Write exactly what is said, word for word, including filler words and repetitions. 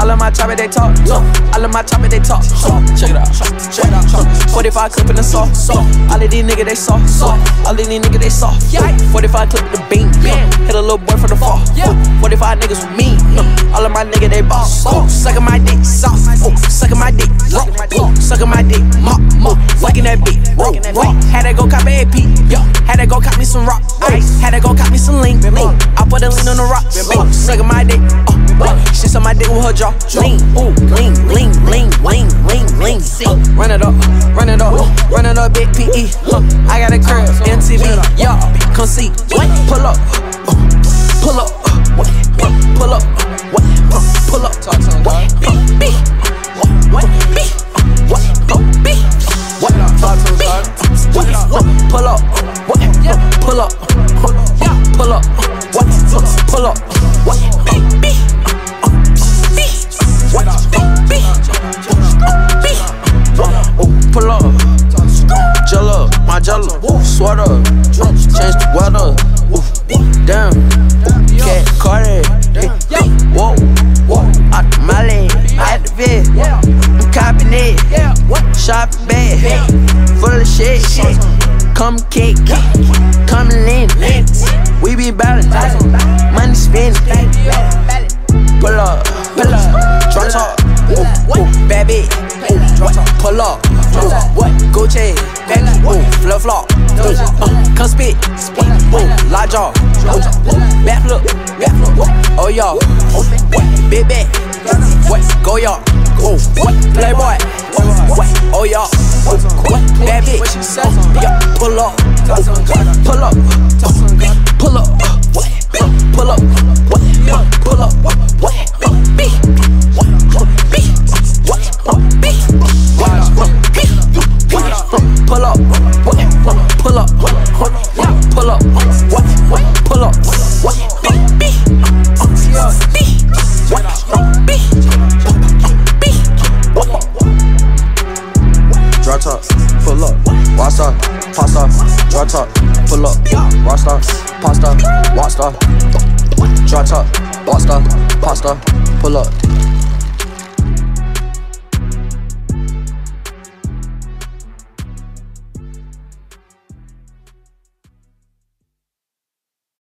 All of my chopper, they talk. All of my chopper, they talk. Check it out. Check it out. forty-five clip in the sauce. All of these niggas, they soft. All of these niggas, they soft. forty-five clip with the beam. Hit a little boy from the fall. forty-five niggas with me. All of my niggas, they boss. Suckin' my dick, soft. Suckin' my dick, rock. Suckin' my dick, mop, mop. Fucking that beat, rock, rock. Had to go cop a A P. Had to go cop me some rock. Had to go cop me some lean. I put a lean on the rock. Suckin' my dick, uh, she suck my dick with her jaw. Lean, ooh, lean, lean, lean, lean, lean, lean. Run it up, run it up, run it up, big P E. Huh. I got a crib, M T V, y'all, come see. Pull up, uh, pull up, uh, pull up, uh, pull up. Talk to him, dog. B, what, B, what, B, what, talk to him, dog. Pull up, what, pull up, pull up, what, pull up, what, B, B, what, B, B, pull up, jello, my jello, sweater, change the weather, damn, cat Cardi, whoa, out the Mali, out the vid, I'm copping it, shopping bag, full of shit, come kick, come lean, we be ballin', money spendin', pull up, pull up, drop top, bad bitch, pull up, what, Gucci, flip flop, come spit, large jaw, back flip, oh y'all, big back, go y'all, playboy, oh y'all, bad bitch, pull up, pull up, pull up, pull up, pull up, B, B, B, pull up, pull up, pull up, pull up, B, B, B, B, drop top, pull up, rockstar, pasta, drop top, pull up, rockstar, pasta, rockstar, drop top, rockstar, pasta, pull up.